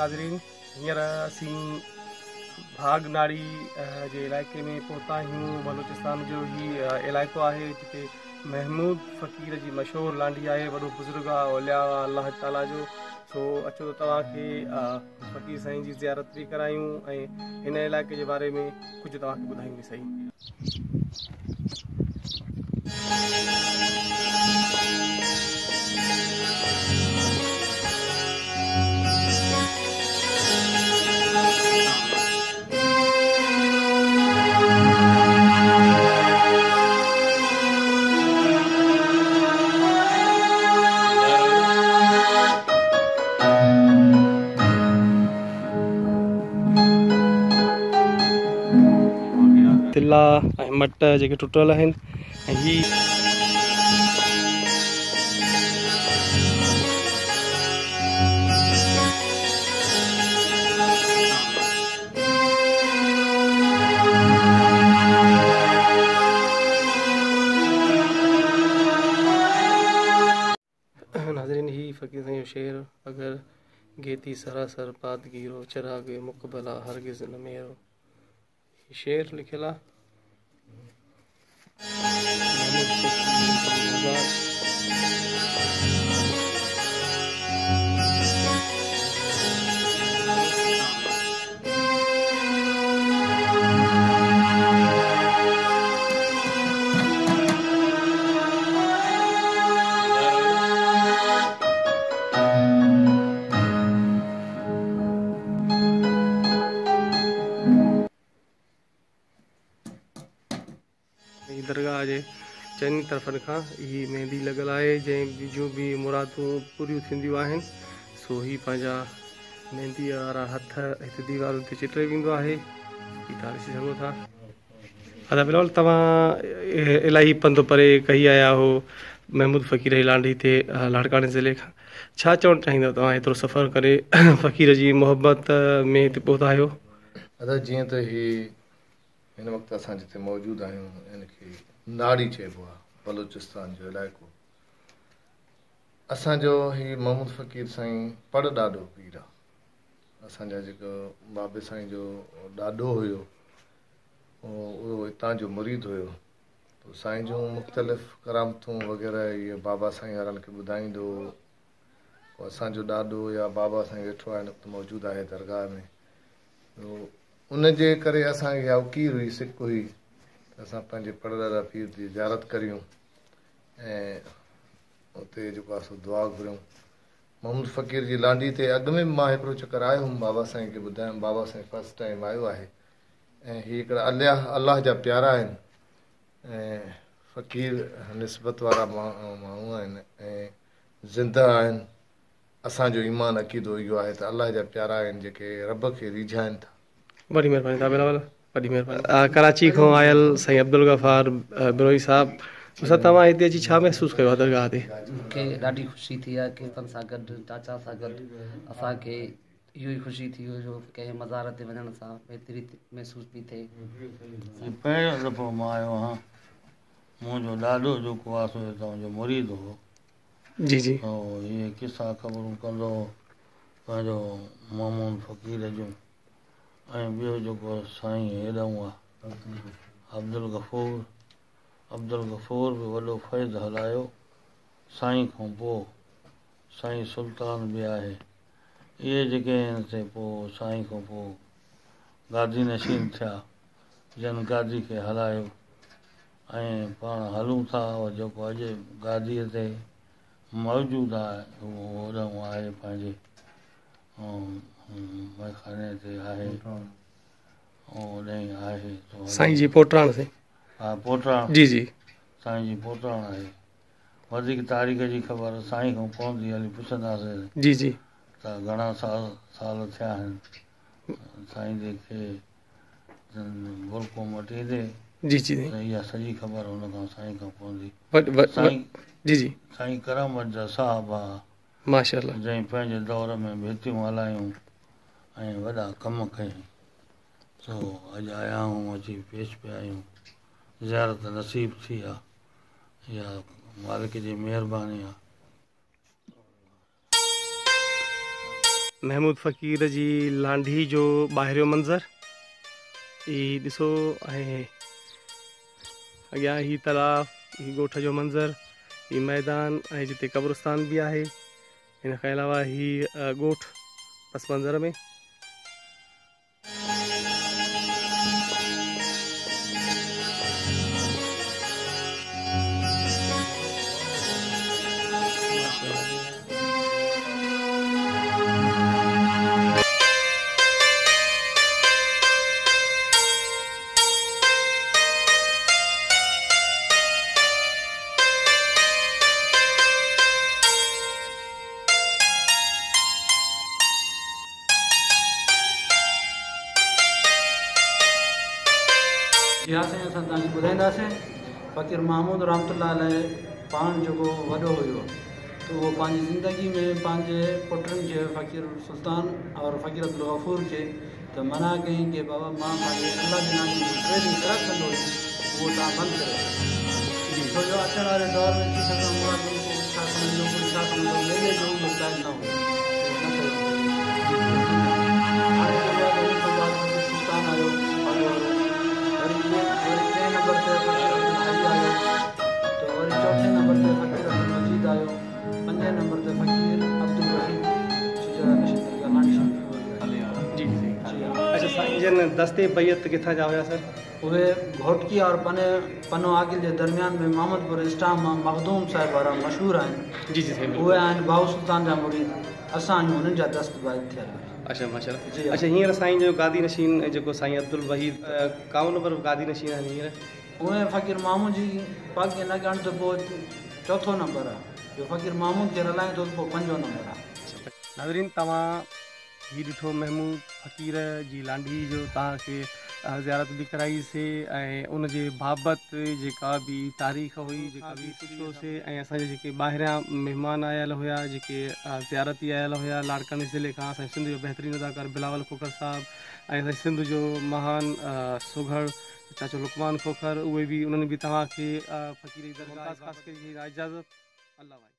नाज़रीन, हींअर असीं भागनाड़ी जे इलाइक़े में पहुता आहियूं। बलूचिस्तान जो ही इलाइक़ो आहे जिते महमूद फ़क़ीर जी मशहूरु लांडी आहे। वॾो बुज़ुर्ग आहे, औलिया अलाह ताला जो। सो अचो तव्हांखे फ़क़ीर साईं जी ज़ियारत बि करायूं ऐं हिन इलाइक़े जे बारे में कुझु तव्हांखे ॿुधायूं बि सही। तिला ऐं मट जेके टुटल आहिनि ऐं ही नाज़रीन, ही फ़क़ीर साईं जो शेर, अगर गेती सरासर पादगीरो चरागे मुक़बला हरगिज़ न मेरो। शेर लिखियल आहे। दरगाह जे चइनी तरफ़नि खां ही मेहंदी लॻल आहे, जंहिं जूं बि मुरादूं पूरियूं थींदियूं आहिनि। सो ही पंहिंजा मेहंदी वारा हथ हिते दीवारुनि ते चिटे वेंदो आहे। ही तव्हां ॾिसी सघो था। अदा बिलावल, तव्हां इलाही पंधु परे कही आया हो महमूद फ़क़ीर जी लांडी ते लाड़काने ज़िले खां। छा चवणु चाहींदव तव्हां एतिरो सफ़र करे फ़क़ीर जी मोहबत में हिते पहुता आहियो? अदा जीअं त ही हिन वक़्तु असां जिते मौजूदु आहियूं इनखे नाड़ी चइबो आहे, बलूचिस्तान जो इलाइक़ो। असांजो ही महमूद फ़क़ीर साईं पढ़ ॾाढो पीर आहे। असांजा जेको बाबे साईं जो ॾाढो हुयो उहो हितां जो मुरीद हुयो। तो साईं जूं मुख़्तलिफ़ करामतूं वग़ैरह इहे बाबा साईं वारनि खे ॿुधाईंदो। असांजो ॾाढो या बाबा साईं वेठो आहे हिन वक़्तु मौजूदु आहे दरगाह में। उनजे करे असांखे औकीर हुई, सिक हुई त असां पंहिंजे पड़दादा पीर जी ज़ियारत करियूं ऐं उते जेको आहे सो दुआ घुरियूं। महमूद फ़क़ीर जी लांडी ते अॻु में मां हिकिड़ो चकर आयो हुउमि, बाबा साईं खे ॿुधायुमि। बाबा साईं फस्ट टाइम आयो आहे ऐं हीअ हिकिड़ा अलाह जा प्यारा आहिनि ऐं फ़क़ीर निस्बत वारा माण्हू आहिनि ऐं ज़िंदा आहिनि। असांजो ईमान अक़ीदो इहो आहे त अलाह जा प्यारा आहिनि जेके रब खे रिझाइनि था। वॾी महिरबानी तव्हां बिलावल, वॾी महिरबानी। कराची खां आयल साईं अब्दुल गफ़ार बिरोही साहब, असां तव्हां हिते अची छा महसूसु कयो आहे दरगाह ते? मूंखे ॾाढी ख़ुशी थी आहे कीर्तन सां गॾु, चाचा सां गॾु असांखे इहो ई ख़ुशी थी हुई जो कंहिं मज़ार ते वञण सां बहितरी महसूस थी थिए। पहिरियों दफ़ो मां आयो आहियां। मुंहिंजो ॾाढो जेको आहे सो तव्हांजो मुरीद हो। जी जी। ऐं इहे किसा ख़बरूं कंदो पंहिंजो महमूद फ़क़ीर जूं। ऐं ॿियो जेको साईं हेॾां आहे अब्दुल गफ़ूर बि वॾो फ़ैज़ हलायो। साईं खां पोइ साईं सुल्तान बि आहे। इहे जेके आहिनि से पोइ साईं खां पोइ गादी नशीन थिया, जन गादी खे हलायो ऐं पाण हलूं था। जेको अॼु गादीअ ते मौजूदु आहे उहो होॾां आहे पंहिंजे मैखाने ते आहे ऐं होॾां आहे साईं जी पोटराण से। हा, पोटराण। जी जी, साईं जी पोटराण आहे। वधीक तारीख़ जी ख़बर साईं खां पवंदी, हली पुछंदासीं जी जी, त घणा साल थिया आहिनि साईं जे खे बुरको मटींदे। जी जी, त इहा सॼी ख़बर हुन खां साईं खां पवंदी। साईं जी जी, साईं करामत जा साहब आहे माशाअल्लाह, जंहिं पंहिंजे दौर में भेटियूं हलायूं ऐं वॾा कम कयूं। सो अॼु आया आहियूं, अची पेश पिया आहियूं। ज़ियारत नसीब थी आहे, इहा मालिक जी महिरबानी आहे। महमूद फ़क़ीर जी लांढी जो ॿाहिरियों मंज़र ही ॾिसो ऐं अॻियां ही तालाब, ही ॻोठ जो मंज़र, ही मैदान ऐं जिते क़ब्रस्तान बि आहे। हिन खां अलावा ही ॻोठ पस मंज़र में। जी हाँ साईं, असां तव्हांखे ॿुधाईंदासीं फ़क़ीर महमूद रहमतुल्लाह अलैह पाण जेको वॾो हुयो त उहो पंहिंजी ज़िंदगी में पंहिंजे पुटनि खे फ़क़ीर सुल्तान और फ़क़ीर अब्दुल गफ़ूर खे त मना कई कि बाबा मां पंहिंजे अल्लाह जे नाले जी ट्रेनिंग ख़राब कंदो उहो तव्हां बंदि करे छो जो अचण वारे दौर में थी सघंदो आहे कि छा सम्झो कोई छा सम्झो मेले जो उहो ॻाल्हि न हो सुल्तान आयो वरी टे नंबर ते फ़क़ीर अब्दुल हई आयो तो वरी चौथे नंबर ते फ़क़ीर अब्दुल मजीद आयो, पंजे नंबर ते फ़क़ीर अब्दुल रहीम जी जी। अच्छा साईं जन दस्ते बैत किथां जा हुया सर? उहे घोटकी और पनो आगिल जे दरमियान में मोहम्मदपुर इस्टाम मां मखदूम साहिब वारा मशहूर आहिनि। जी जी साईं। उहे आहिनि बाहू सुल्तान जा मुरीद, असां आहियूं उन्हनि जा दस्त बैत थियल। अच्छा माशाल्लाह। अच्छा हींअर साईं जो गादी नशीन जेको साईं अब्दुल वहीद काउं नंबर गादी नशीन आहिनि हींअर? उहे फ़क़ीर महमूद जी पाक न ॼाण त पोइ चौथों नंबर आहे, जो फ़क़ीर महमूद खे रलाए थो पोइ पंजो नंबर आहे। नाज़रीन तव्हां ही ॾिठो महमूद फ़क़ीर जी लांढी जो तव्हांखे ज़ियारत बि कराईसीं ऐं उन जे बाबति जेका बि तारीख़ हुई जेका बि पुछियोसीं ऐं असांजे जेके ॿाहिरियां महिमान आयल हुया जेके ज़ियारती आयल हुया लाड़कानी ज़िले खां असांजे सिंध जो बहितरीनु अदाकार बिलावल खोखर साहिबु ऐं असांजे सिंध जो महान सुघड़ चाचो लुकमान खोखर, उहे बि उन्हनि बि तव्हांखे फ़क़ीर जी दरगाह ख़ासि करे इजाज़त। अल्लाह भाई।